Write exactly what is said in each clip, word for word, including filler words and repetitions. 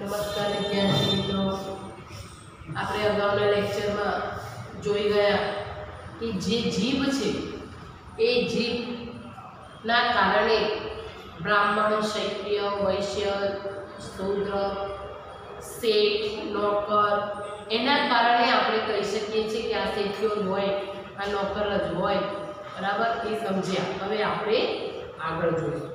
नमस्कार विद्यार्थी मित्रों, આપણે અગાઉના લેક્ચરમાં જોઈ ગયા કે જે જીભ છે એ જીભના કારણે બ્રાહ્મણ, ક્ષત્રિય, વૈશ્ય, શૂદ્ર, શેઠ, નોકર એના કારણે આપણે કહી શકીએ છીએ કે આ શેઠિયો જ હોય, આ નોકર જ હોય. બરાબર, એ સમજ્યા. હવે આપણે આગળ જોઈએ.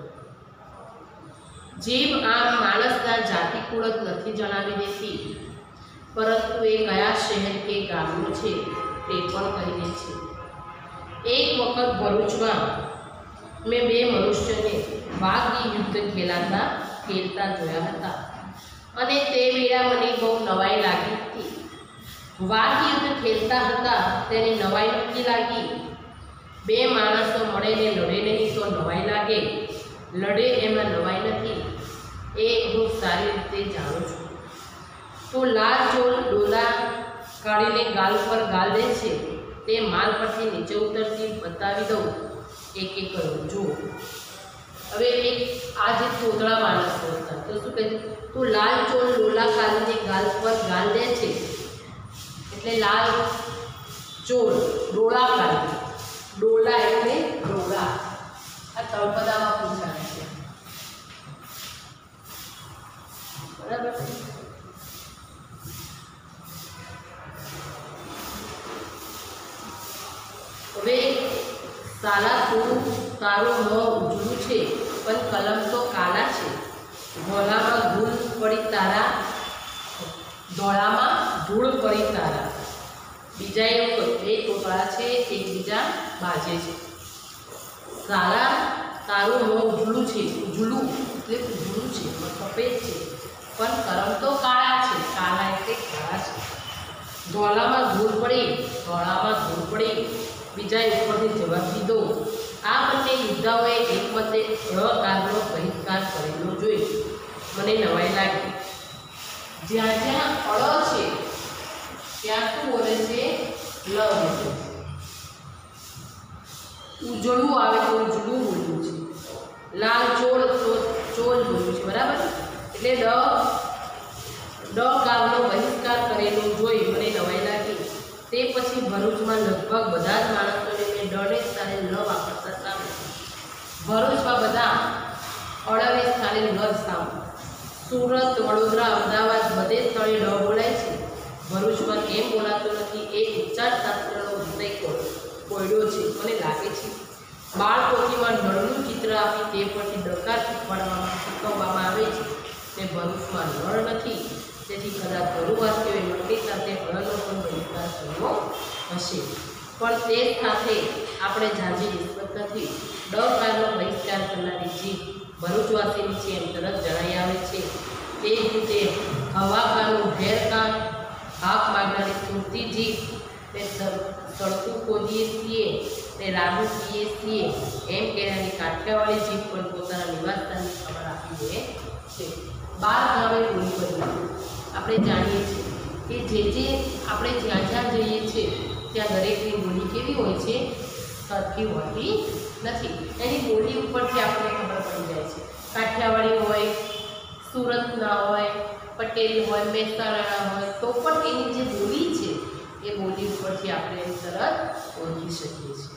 જીભ આમ માણસના જાતિકુળ જ નથી જણાવી દેતી, પરંતુ એ કયા શહેર કે ગામનું છે તે પણ કહી દે છે. એક વખત ભરૂચમાં મેં બે મનુષ્યને વાઘી યુદ્ધ ખેલાતા ખેલતા જોયા હતા અને તે વેળા મને બહુ નવાઈ લાગી હતી. વાઘી યુદ્ધ ખેલતા હતા તેને નવાઈ નક્કી લાગી. બે માણસો મળે ને લડે નહીં તો નવાઈ લાગે, લડે એમાં નવાઈ નથી, એ હું સારી રીતે જાણું છું. તો લાલ ચોળ ડોલા કાઢીને ગાલ પર ગાલ દે છે તે માલ પરથી નીચે ઉતરતી બતાવી દઉં એક એક કરું જુઓ. હવે એક આ જે તોતળા માણસો હતા તો શું કહે, તો લાલ ચોળ ડોલા કાઢીને ગાલ પર ગાલ દે છે એટલે લાલ ચોળ ડોળા કાઢી, ડોલા એટલે ડોળા. આ તળપદામાં પૂછાય છે. બરાબર. હવે સાલા તું તારું મોં ઉજળું છે પણ કલમ તો કાલા છે, ધોળામાં ધૂળ પડી તારા ધોળામાં ધૂળ પડી તારા. બીજા એવું કહ્યું, બે તોતળા છે એકબીજા બાજે છે. સાલા તારું મોં ઉજળું છે, ઉજળું એટલે ઉજળું છે, સફેદ છે, પણ કરમ તો કાળા છે, કાળા એટલે કાળા છે. ધોળામાં ધૂળ પડી, ધોળામાં ધૂળ પડી. બીજા ઉપરથી જવાબ દીધો. આ બંને યોદ્ધાઓએ એકમતે અકારનો બહિષ્કાર કરેલો જોઈ મને નવાઈ લાગી. જ્યાં જ્યાં અળ છે ત્યાં શું બોલે છે? લ બોલે છે. ઉજળું આવે તો ઉજળું બોલ્યું છે. લાલ ચોળ તો ચોળ બોલ્યું છે. બરાબર, એટલે ડ ડ કારનો બહિષ્કાર કરેલો જોઈ મને નવાઈ લાગી. તે પછી ભરૂચમાં લગભગ બધા જ માણસોને મેં ડને સ્થાને ન વાપરતા સાંભળ્યું. ભરૂચમાં બધા અળને સ્થાને ન જ સાંભળ્યું. સુરત, વડોદરા, અમદાવાદ બધે સ્થળે ડ બોલાય છે, ભરૂચમાં કેમ બોલાતો નથી એ ઉચ્ચાર શાસ્ત્રનો વિષય કોયડો છે મને લાગે છે. બાળપોથીમાં નળનું ચિત્ર આપી તે પરથી ડકાર શીખવાડવામાં શીખવવામાં આવે છે તે ભરૂચમાં નળ નથી, તેથી કદાચ ભરૂચવાસીઓએ નળની સાથે હળનો પણ બહિષ્કાર કર્યો હશે. પણ તે સાથે આપણે ઝાંઝી નિસ્બત નથી. ડ કારનો બહિષ્કાર કરનારી જીભ ભરૂચવાસીની છે એમ તરત જણાઈ આવે છે. તે જ રીતે હવાકાનું ભેરકાન, હાક માગનારી સુરતી જીભ, તે સડકું ખોદીએ છીએ તે રાગુ પીએ છીએ એમ કહેનારી કાઠિયાવાડી જીભ પણ પોતાના નિવાસસ્થાનની ખબર આપી દે છે. બાર ગામે બોલી બદલી આપણે જાણીએ છીએ કે જે જે આપણે જ્યાં જ્યાં જઈએ છીએ ત્યાં દરેકની બોલી કેવી હોય છે? સરખી હોતી નથી. એની બોલી ઉપરથી આપણને ખબર પડી જાય છે. કાઠિયાવાડી હોય, સુરતના હોય, પટેલ હોય, મહેસાણા હોય, તો પણ એની જે બોલી છે એ બોલી ઉપરથી આપણે તરત ઓળખી શકીએ છીએ.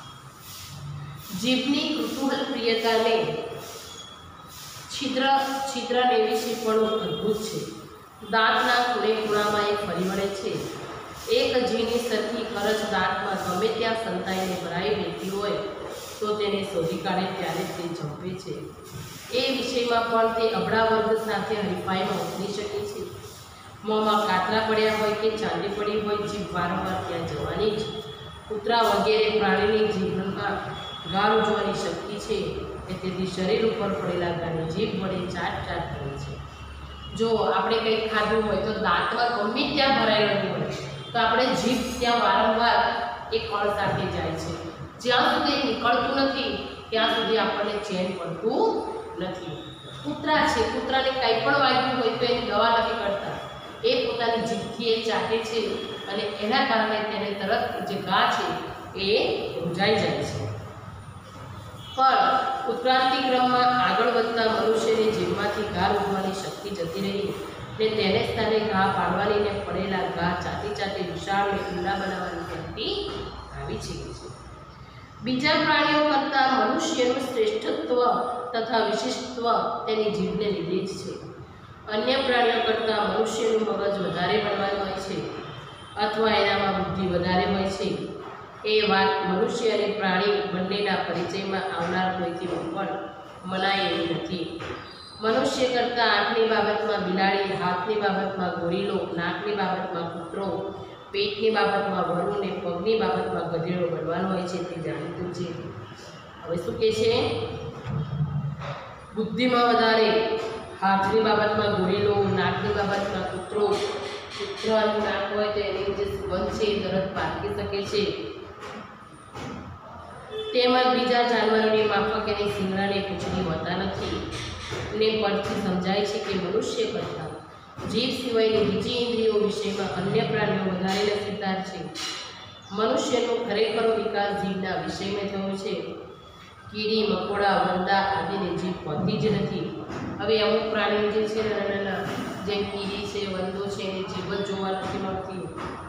જીભની કુતૂહલ પ્રિયતાને છિદ્ર છિદ્રને વિશે પણ અદ્ભુત છે. દાંતના ખૂણે ખૂણામાં એ ફરી વળે છે. એક જીની સરખી કરચ દાંતમાં ગમે ત્યાં સંતાઈને ભરાઈ રહેતી હોય તો તેને શોધી કાઢે ત્યારે તે ઝંપે છે. એ વિષયમાં પણ તે અબળા વર્ગ સાથે હરીફાઈમાં ઉતરી શકે છે. મોંમાં કાતરા પડ્યા હોય કે ચાંદી પડી હોય, જીભ વારંવાર ત્યાં જવાની જ. કૂતરા વગેરે પ્રાણીની જીભમાં ગાળ ઉજવાની શક્તિ છે કે તેથી શરીર ઉપર પડેલા ગાળની જીભ વડે ચાટ ચાટ કરે છે. જો આપણે કંઈક ખાધું હોય તો દાંતમાં ગમે ત્યાં ભરાયેલું હોય તો આપણે જીભ ત્યાં વારંવાર એ કળ સાથે જાય છે. જ્યાં સુધી નીકળતું નથી ત્યાં સુધી આપણને ચેન પડતું નથી. કૂતરા છે, કૂતરાને કંઈ પણ વાગ્યું હોય તો એની દવા નથી કરતા, એ પોતાની જીભથી એ ચાટે છે અને એના કારણે તેને તરત જે ઘા છે એ રૂજાઈ જાય છે. પણ ઉત્ક્રાંતિ ક્રમમાં આગળ વધતા મનુષ્યની જીભમાંથી ઘા ઉગવાની શક્તિ જતી રહી ને તેને સ્થાને ઘા પાડવાની ને પડેલા ઘા ચાટી ચાટી વિશાળ ને ઊંડા બનાવવાની શક્તિ આવી છે. બીજા પ્રાણીઓ કરતાં મનુષ્યનું શ્રેષ્ઠત્વ તથા વિશિષ્ટત્વ તેની જીભને લીધે જ છે. અન્ય પ્રાણીઓ કરતાં મનુષ્યનું મગજ વધારે બળવાન હોય છે અથવા એનામાં બુદ્ધિ વધારે હોય છે. એ વાત મનુષ્ય અને પ્રાણી બંનેના પરિચયમાં આવનાર કોઈથી પણ મનાય એવી નથી. મનુષ્ય કરતાં આંખની બાબતમાં બિલાડી, હાથની બાબતમાં ગોરીલો, નાકની બાબતમાં કૂતરો, પેટની બાબતમાં વરુ ને પગની બાબતમાં ગધેડો બળવાન હોય છે તે જાણીતું છે. હવે શું કહે છે? બુદ્ધિમાં વધારે હાથની બાબતમાં ગોરીલો, નાકની બાબતમાં કૂતરો. કૂતરાનું નાક હોય તો એની જે સુગંધ છે એ તરત પારખી શકે છે. તેમજ બીજા જાનવરોની માફક એની શિંગડાને પૂંછડી હોતા નથી. ને પરથી સમજાય છે કે મનુષ્ય કરતાં જીભ સિવાયની બીજી ઇન્દ્રિયો વિષયમાં અન્ય પ્રાણીઓ વધારે નસીબદાર છે. મનુષ્યનો ખરેખરો વિકાસ જીભના વિષયમાં થયો છે. કીડી, મકોડા, વંદા આદિને જીભ હોતી જ નથી. હવે અમુક પ્રાણીઓ જે છે નાના નાના જેમ કીડી છે, વંદો છે, એને જીભ જ જોવા નથી મળતી.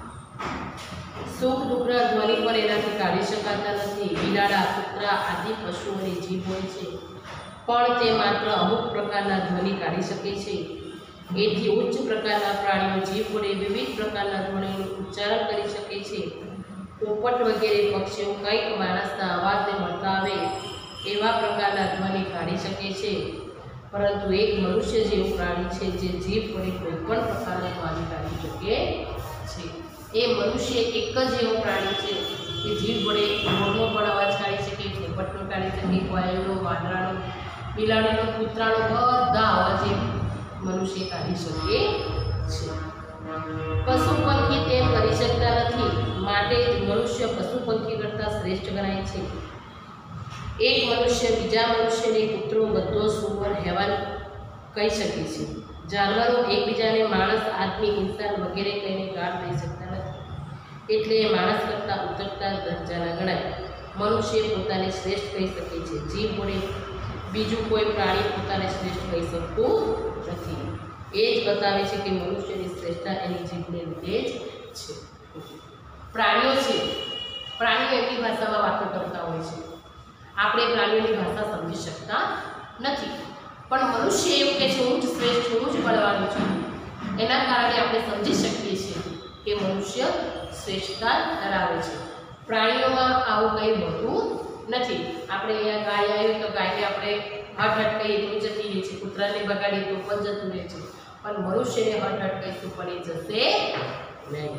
સુખ દુઃખના ધ્વનિ પર એનાથી કાઢી શકાતા નથી. બિલાડા, કૂતરા આદિ પશુઓની જીભ હોય છે પણ તે માત્ર અમુક પ્રકારના ધ્વનિ કાઢી શકે છે. એથી ઉચ્ચ પ્રકારના પ્રાણીઓ જીભ વડે વિવિધ પ્રકારના ધ્વનિનું ઉચ્ચારણ કરી શકે છે. પોપટ વગેરે પક્ષીઓ કંઈક માણસના અવાજને મળતા આવે એવા પ્રકારના ધ્વનિ કાઢી શકે છે. પરંતુ એક મનુષ્ય જેવું પ્રાણી છે જે જીભ વડે કોઈ પણ પ્રકારનો ધ્વનિ કાઢી શકે છે. એ મનુષ્ય એક જ એવો પ્રાણી છે કે જીભ વડે મોરનો પણ અવાજ કાઢી શકે, પોપટનો કાઢી શકે, કોયલનો, વાંદરાનો, બિલાડીનો, કૂતરાનો, બધા અવાજ મનુષ્ય કાઢી શકે છે. પશુ પંખી તેમ કરી શકતા નથી. માટે જ મનુષ્ય પશુ પંખી કરતાં શ્રેષ્ઠ ગણાય છે. એક મનુષ્ય બીજા મનુષ્યને કૂતરો, ગધો, સુવર, હેવાન કહી શકે છે. જાનવરો એકબીજાને માણસ, આદમી, ઇન્સાન વગેરે કહીને ગાળ દઈ શકતા નથી. એટલે એ માણસ કરતાં ઉતરતા દરજાના ગણાય. મનુષ્ય પોતાને શ્રેષ્ઠ કહી શકે છે. જીભ વડે બીજું કોઈ પ્રાણી પોતાને શ્રેષ્ઠ કહી શકતું નથી. એ જ બતાવે છે કે મનુષ્યની શ્રેષ્ઠતા એની જીભને લીધે જ છે. પ્રાણીઓ છે, પ્રાણીઓ એમની ભાષામાં વાતો કરતા હોય છે. આપણે પ્રાણીઓની ભાષા સમજી શકતા નથી. પણ મનુષ્ય એવું કહે છે હું જ શ્રેષ્ઠ, હું જ બળવાનું છું. એના કારણે આપણે સમજી શકીએ છીએ કે મનુષ્ય શ્રેષ્ઠતા ધરાવે છે. પ્રાણીઓમાં આવું કંઈ હોતું નથી. આપણે અહીંયા ગાય આવી તો ગાયને આપણે હટ હટ કહીએ તો જતી રહે છે, કૂતરાને બગાડીએ તો પણ જતું રહે છે. પણ મનુષ્યને હટ હટ કહીશું પણ એ જશે નહીં.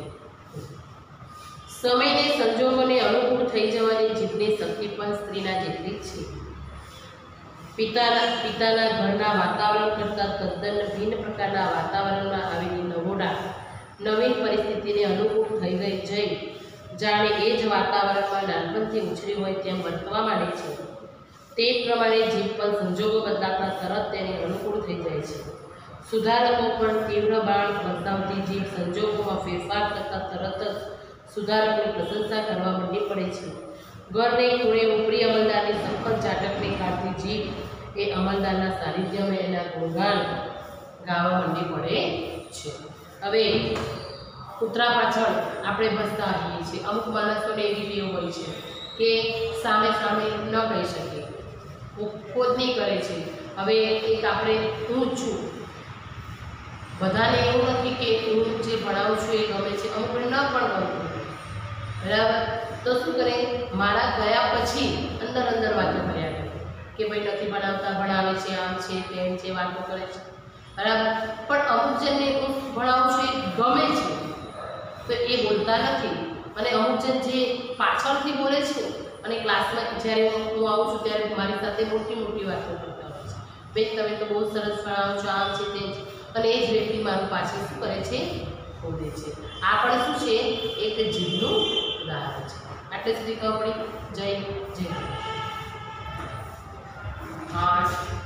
સમયને સંજોગોને અનુકૂળ થઈ જવાની જીભની શક્તિ પણ સ્ત્રીના જેટલી જ છે. પિતાના પિતાના ઘરના વાતાવરણ કરતાં તદ્દન ભિન્ન પ્રકારના વાતાવરણમાં આવેલી નવોડા નવીન પરિસ્થિતિને અનુકૂળ થઈ ગઈ જઈ જાણે એ જ વાતાવરણમાં નાનપણથી ઉછરી હોય તેમ વર્તવા માંડે છે. તે પ્રમાણે જીભ પણ સંજોગો બદલાતા તરત તેને અનુકૂળ થઈ જાય છે. સુધારકો પણ તીવ્ર બાણ વરસાવતી જીભ સંજોગોમાં ફેરફાર કરતાં તરત જ સુધારકની પ્રશંસા કરવા માંડી પડે છે. ઘરને ખૂણે ઉપરી અમલદારની સખત ચાટકને કાઢતી જીભ એ અમલદારના સાનિધ્યમાં એના ગુણગાન ગાવા માંડી પડે છે. હવે કૂતરા પાછળ આપણે ભસતા રહીએ છીએ. અમુક માણસોને એવી ટેવ હોય છે કે સામે સામે ન કહી શકે, ખોદની કરે છે. હવે એક આપણે હું જ છું, બધાને એવું નથી કે હું જે ભણાવું છું એ ગમે છે, અમુકને ન પણ ગમતું, બરાબર? તો શું કરે, મારા ગયા પછી અંદર અંદર વાતો કર્યા કરે કે ભાઈ નથી ભણાવતા, ભણાવે છે, આમ છે તેમ છે, વાતો કરે છે, બરાબર? પણ અમુક જણને હું ભણાવું છું એ ગમે છે તો એ બોલતા નથી. અને અમુક જણ જે પાછળથી બોલે છે અને ક્લાસમાં જ્યારે હું આવું છું ત્યારે મારી સાથે મોટી મોટી વાતો કરતા હોય છે, ભાઈ તમે તો બહુ સરસ ભણાવો છો, આમ છે તેમ છે, અને એ જ વ્યક્તિ મારું પાછળ શું કરે છે, બોલે છે. આ પણ શું છે, એક જીભનું ઉદાહરણ છે. આટલે સુધી ખબર પડી. જય જય આઠ